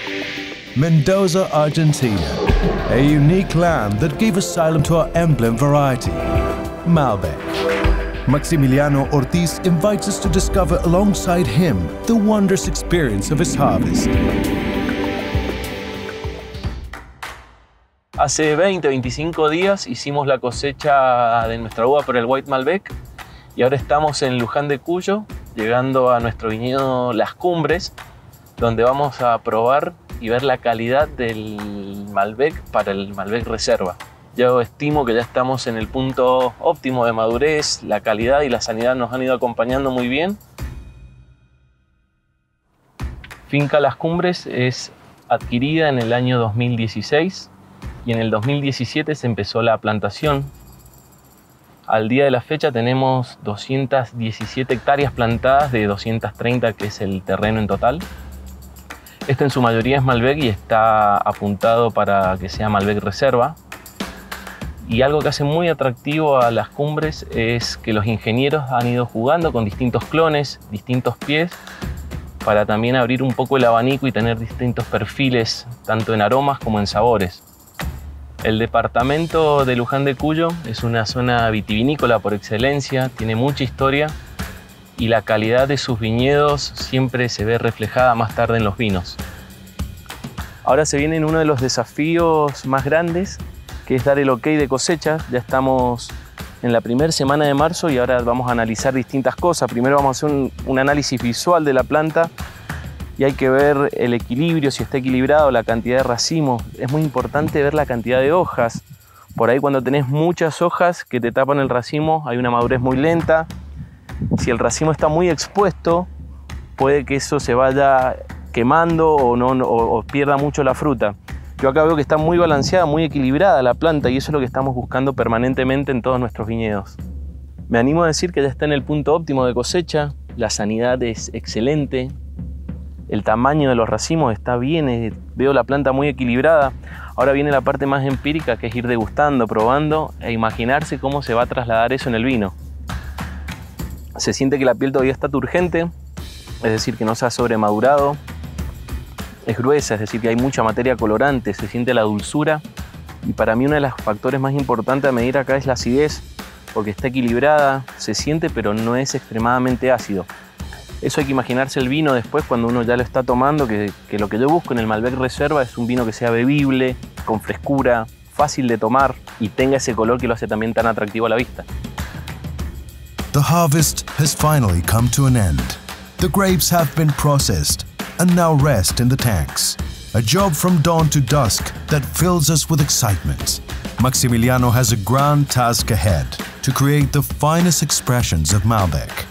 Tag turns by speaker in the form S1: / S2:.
S1: Mendoza, Argentina, a unique land that gave asylum to our emblem variety, Malbec. Maximiliano Ortiz invites us to discover alongside him the wondrous experience of his harvest.
S2: Hace 20-25 días hicimos la cosecha de nuestra uva por el White Malbec y ahora estamos en Luján de Cuyo, llegando a nuestro viñedo Las Cumbres, donde vamos a probar y ver la calidad del Malbec para el Malbec Reserva. Yo estimo que ya estamos en el punto óptimo de madurez, la calidad y la sanidad nos han ido acompañando muy bien. Finca Las Cumbres es adquirida en el año 2016 y en el 2017 se empezó la plantación. Al día de la fecha tenemos 217 hectáreas plantadas de 230 que es el terreno en total. Este en su mayoría es Malbec y está apuntado para que sea Malbec Reserva. Y algo que hace muy atractivo a Las Cumbres es que los ingenieros han ido jugando con distintos clones, distintos pies, para también abrir un poco el abanico y tener distintos perfiles, tanto en aromas como en sabores. El departamento de Luján de Cuyo es una zona vitivinícola por excelencia, tiene mucha historia y la calidad de sus viñedos siempre se ve reflejada más tarde en los vinos. Ahora se viene uno de los desafíos más grandes, que es dar el ok de cosecha. Ya estamos en la primera semana de marzo y ahora vamos a analizar distintas cosas. Primero vamos a hacer un análisis visual de la planta y hay que ver el equilibrio, si está equilibrado, la cantidad de racimos. Es muy importante ver la cantidad de hojas. Por ahí cuando tenés muchas hojas que te tapan el racimo hay una madurez muy lenta. Si el racimo está muy expuesto, puede que eso se vaya quemando o pierda mucho la fruta. Yo acá veo que está muy balanceada, muy equilibrada la planta y eso es lo que estamos buscando permanentemente en todos nuestros viñedos. Me animo a decir que ya está en el punto óptimo de cosecha, la sanidad es excelente, el tamaño de los racimos está bien, veo la planta muy equilibrada. Ahora viene la parte más empírica, que es ir degustando, probando e imaginarse cómo se va a trasladar eso en el vino. Se siente que la piel todavía está turgente, es decir, que no se ha sobremadurado. Es gruesa, es decir, que hay mucha materia colorante, se siente la dulzura. Y para mí uno de los factores más importantes a medir acá es la acidez, porque está equilibrada, se siente, pero no es extremadamente ácido. Eso hay que imaginarse el vino después cuando uno ya lo está tomando, que lo que yo busco en el Malbec Reserva es un vino que sea bebible, con frescura, fácil de tomar y tenga ese color que lo hace también tan atractivo a la vista.
S1: The harvest has finally come to an end. The grapes have been processed and now rest in the tanks. A job from dawn to dusk that fills us with excitement. Maximiliano has a grand task ahead to create the finest expressions of Malbec.